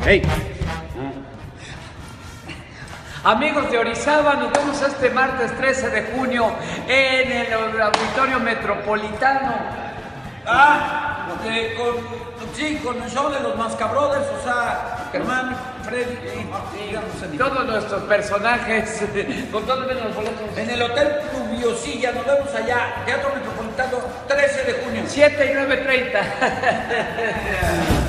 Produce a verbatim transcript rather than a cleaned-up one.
Hey. Amigos de Orizaba, nos vemos este martes trece de junio en el Auditorio Metropolitano. Ah, eh, con, sí, con el show de los Mascabrothers, o sea, Germán, Freddy, y todos nuestros personajes, con todos los boletos. En el Hotel Pluviosilla, nos vemos allá, Teatro Metropolitano, trece de junio. siete y nueve treinta.